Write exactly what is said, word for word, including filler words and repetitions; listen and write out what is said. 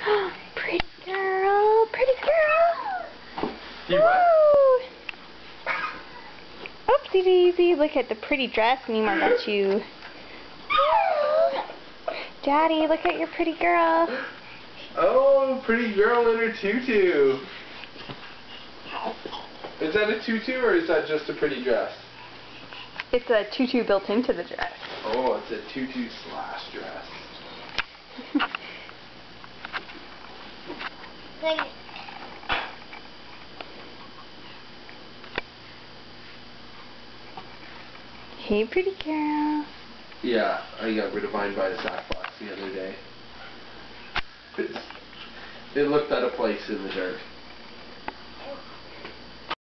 Pretty girl, pretty girl. You what? Oopsie daisy, look at the pretty dress Neymar got you. Daddy, look at your pretty girl. Oh, pretty girl in her tutu. Is that a tutu or is that just a pretty dress? It's a tutu built into the dress. Oh, it's a tutu slash dress. Hey, pretty girl. Yeah, I got rid of mine by the sack box the other day. It's, it looked out of place in the dirt.